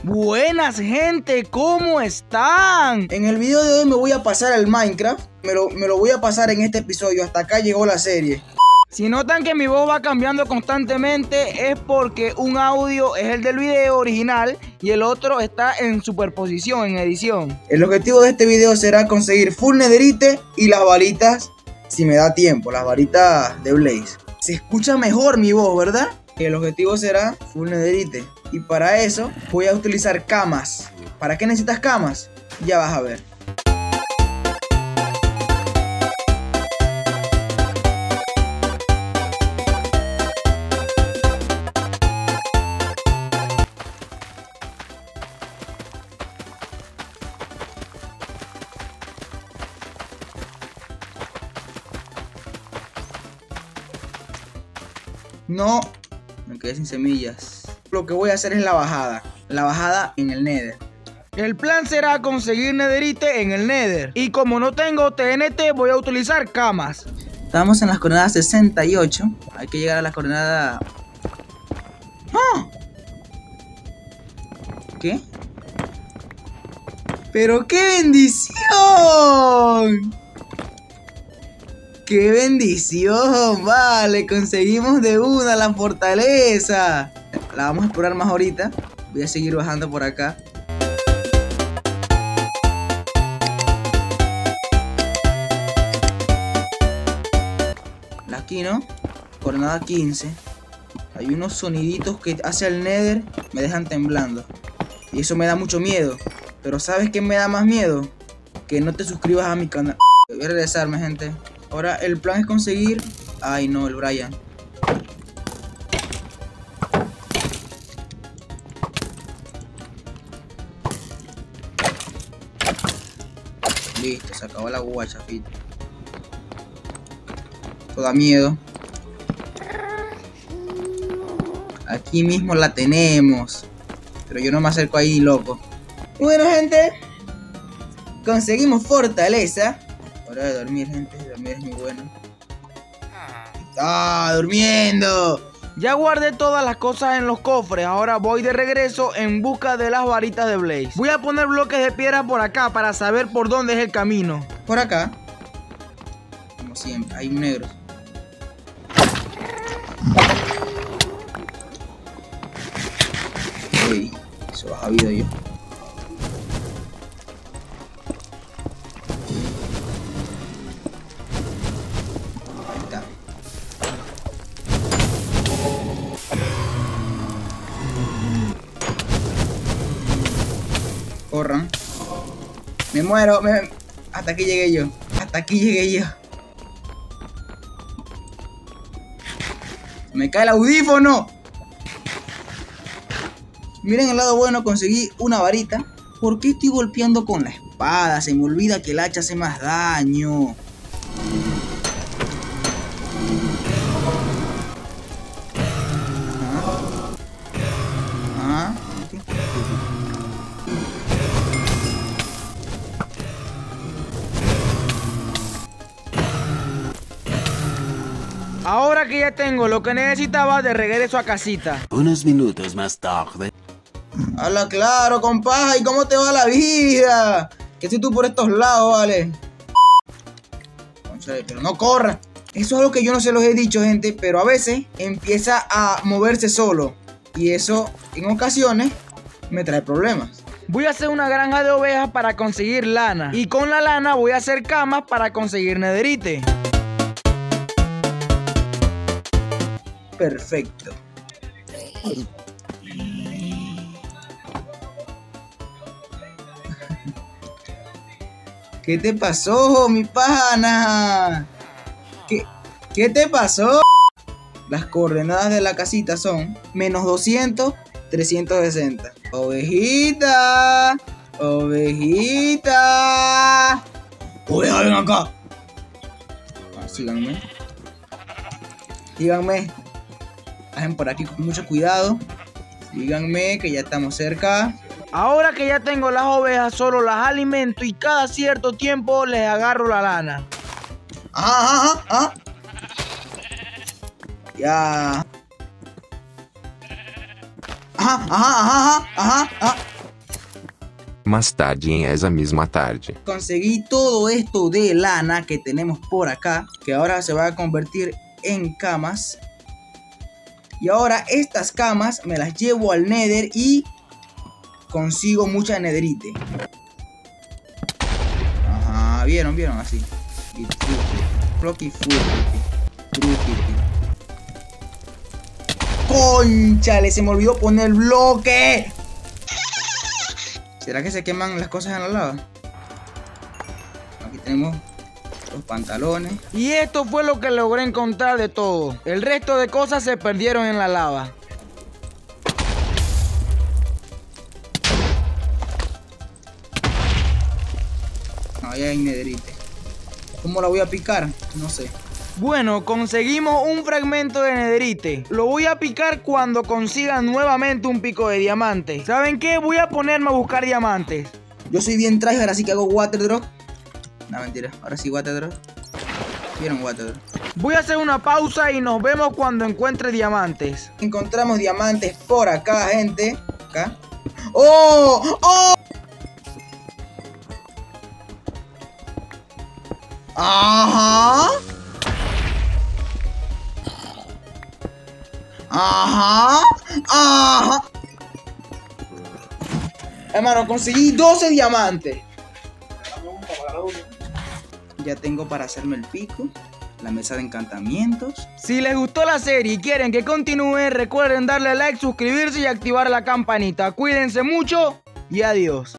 Buenas gente, ¿cómo están? En el video de hoy me voy a pasar el Minecraft. Me lo voy a pasar en este episodio. Hasta acá llegó la serie. Si notan que mi voz va cambiando constantemente, es porque un audio es el del video original y el otro está en superposición, en edición. El objetivo de este video será conseguir full netherite y las varitas, si me da tiempo, las varitas de Blaze. Se escucha mejor mi voz, ¿verdad? El objetivo será full netherite. Y para eso voy a utilizar camas. ¿Para qué necesitas camas? Ya vas a ver. No, me quedé sin semillas. Lo que voy a hacer es la bajada en el Nether. El plan será conseguir netherite en el Nether. Y como no tengo TNT, voy a utilizar camas. Estamos en las coordenadas 68. Hay que llegar a la coordenada... ¡Ah! ¿Qué? ¡Pero qué bendición! ¡Qué bendición! Vale, conseguimos de una la fortaleza. La vamos a explorar más ahorita. Voy a seguir bajando por acá. Aquí, ¿no? Coordenada 15. Hay unos soniditos que hace el Nether. Me dejan temblando. Y eso me da mucho miedo. Pero ¿sabes qué me da más miedo? Que no te suscribas a mi canal. Voy a regresarme, gente. Ahora el plan es conseguir... Ay, no, el Brian. Listo, se acabó la guachafita. Esto da miedo. Aquí mismo la tenemos. Pero yo no me acerco ahí, loco. Bueno, gente, conseguimos fortaleza. Hora de dormir, gente. Dormir es muy bueno. ¡Ah, durmiendo! Ya guardé todas las cosas en los cofres. Ahora voy de regreso en busca de las varitas de Blaze. Voy a poner bloques de piedra por acá para saber por dónde es el camino. Por acá, como siempre, hay un negro. Uy, eso baja vida yo. Ahí está. Corran. Me muero, hasta aquí llegué yo. Hasta aquí llegué yo. Me cae el audífono. Miren el lado bueno, conseguí una varita. ¿Por qué estoy golpeando con la espada? Se me olvida que el hacha hace más daño. Ajá. Ahora que ya tengo lo que necesitaba, de regreso a casita. Unos minutos más tarde. Habla claro, compa. ¿Y cómo te va la vida? Que si tú por estos lados, vale. Conchale, pero no corra. Eso es algo que yo no se los he dicho, gente. Pero a veces empieza a moverse solo. Y eso, en ocasiones, me trae problemas. Voy a hacer una granja de ovejas para conseguir lana. Y con la lana voy a hacer camas para conseguir netherite. Perfecto. ¿Qué te pasó, mi pana? ¿Qué te pasó? Las coordenadas de la casita son menos 200, 360. Ovejita, ovejita. Oveja, ven acá. Síganme. Síganme. Bajen por aquí con mucho cuidado. Síganme que ya estamos cerca. Ahora que ya tengo las ovejas, solo las alimento y cada cierto tiempo les agarro la lana. Ajá. Ya. Ajá. Más tarde en esa misma tarde. Conseguí todo esto de lana que tenemos por acá, que ahora se va a convertir en camas. Y ahora estas camas me las llevo al Nether y consigo mucha netherite. Ajá, vieron, así. ¡Cónchale! Se me olvidó poner bloque. ¿Será que se queman las cosas en la lava? Aquí tenemos los pantalones. Y esto fue lo que logré encontrar de todo. El resto de cosas se perdieron en la lava. No, ya hay netherite. ¿Cómo la voy a picar? No sé. Bueno, conseguimos un fragmento de netherite. Lo voy a picar cuando consiga nuevamente un pico de diamante. ¿Saben qué? Voy a ponerme a buscar diamantes. Yo soy bien tryhard, así que hago water drop. No, mentira. Ahora sí water drop. ¿Vieron water drop? Voy a hacer una pausa y nos vemos cuando encuentre diamantes. Encontramos diamantes por acá, gente. Acá. ¡Oh! ¡Oh! ¡Ajá! ¡Ajá! ¡Ajá! Hermano, conseguí 12 diamantes. Ya tengo para hacerme el pico, la mesa de encantamientos. Si les gustó la serie y quieren que continúe, recuerden darle like, suscribirse y activar la campanita. Cuídense mucho y adiós.